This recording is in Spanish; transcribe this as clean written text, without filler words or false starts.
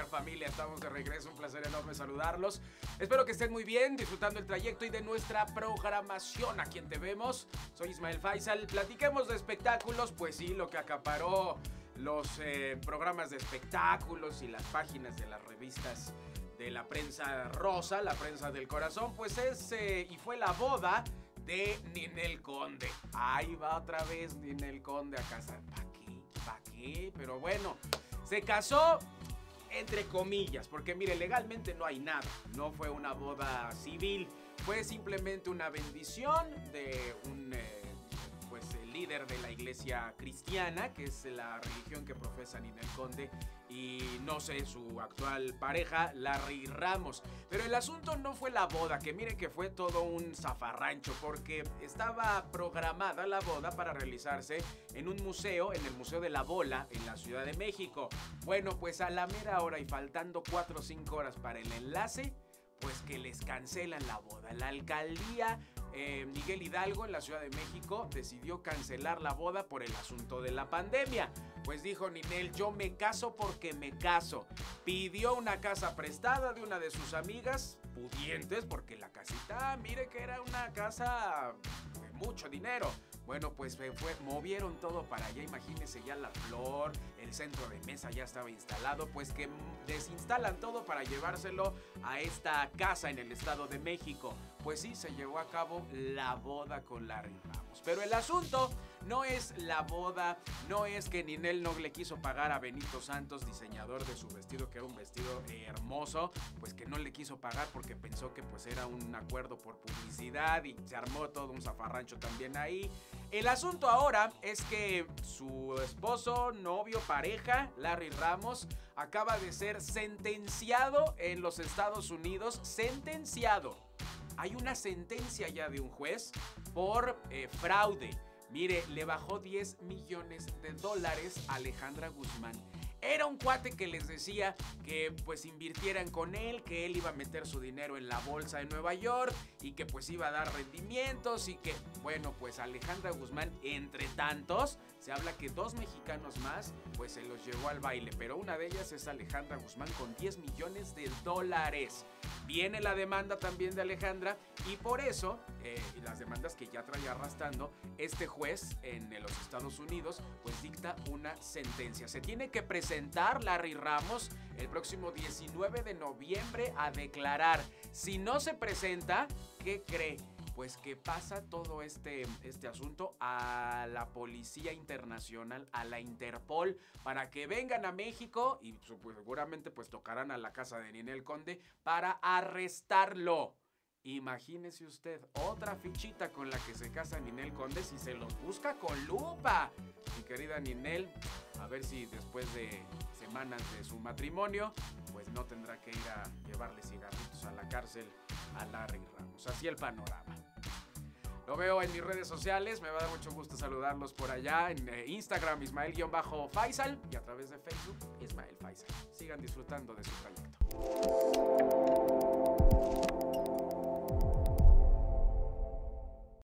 ver, familia, estamos de regreso, un placer enorme saludarlos. Espero que estén muy bien, disfrutando el trayecto y de nuestra programación aquí en Te Vemos. Soy Ismael Faisal, platiquemos de espectáculos, pues sí, lo que acaparó los programas de espectáculos y las páginas de las revistas de la prensa rosa, la prensa del corazón, pues es y fue la boda de Ninel Conde. Ahí va otra vez Ninel Conde a casa. ¿Para qué? Pero bueno, se casó entre comillas, porque mire, legalmente no hay nada. No fue una boda civil, fue simplemente una bendición de un el líder de la iglesia cristiana, que es la religión que profesa Ninel Conde, y no sé, su actual pareja, Larry Ramos. Pero el asunto no fue la boda, que miren que fue todo un zafarrancho, porque estaba programada la boda para realizarse en un museo, en el Museo de la Bola, en la Ciudad de México. Bueno, pues a la mera hora y faltando 4 o 5 horas para el enlace, pues que les cancelan la boda. La alcaldía Miguel Hidalgo en la Ciudad de México decidió cancelar la boda por el asunto de la pandemia. Pues dijo Ninel, yo me caso porque me caso. Pidió una casa prestada de una de sus amigas pudientes, porque la casita, mire que era una casa de mucho dinero. Bueno, pues movieron todo para allá, imagínense ya la flor, el centro de mesa ya estaba instalado, pues que desinstalan todo para llevárselo a esta casa en el Estado de México. Pues sí, se llevó a cabo la boda con Larry Ramos. Pero el asunto no es la boda, no es que Ninel no le quiso pagar a Benito Santos, diseñador de su vestido, que era un vestido hermoso, pues que no le quiso pagar porque pensó que pues era un acuerdo por publicidad y se armó todo un zafarrancho también ahí. El asunto ahora es que su esposo, novio, pareja, Larry Ramos, acaba de ser sentenciado en los Estados Unidos. Sentenciado. Hay una sentencia ya de un juez por fraude. Mire, le bajó $10 millones a Alejandra Guzmán. Era un cuate que les decía que pues invirtieran con él, que él iba a meter su dinero en la bolsa de Nueva York y que pues iba a dar rendimientos y que, bueno, pues Alejandra Guzmán, entre tantos, se habla que 2 mexicanos más pues se los llevó al baile, pero una de ellas es Alejandra Guzmán con $10 millones. Viene la demanda también de Alejandra y por eso, las demandas que ya traía arrastrando, este juez en los Estados Unidos pues dicta una sentencia. Se tiene que presentar Larry Ramos el próximo 19 de noviembre a declarar. Si no se presenta, ¿qué cree? Pues que pasa todo este asunto a la Policía Internacional, a la Interpol, para que vengan a México y seguramente pues tocarán a la casa de Ninel Conde para arrestarlo. Imagínese usted, otra fichita con la que se casa Ninel Conde si se los busca con lupa. Mi querida Ninel, a ver si después de semanas de su matrimonio, pues no tendrá que ir a llevarle cigarritos a la cárcel a Larry Ramos. Así el panorama. Lo veo en mis redes sociales, me va a dar mucho gusto saludarlos por allá en Instagram, Ismael-Faisal, y a través de Facebook, Ismael Faisal. Sigan disfrutando de su trayecto.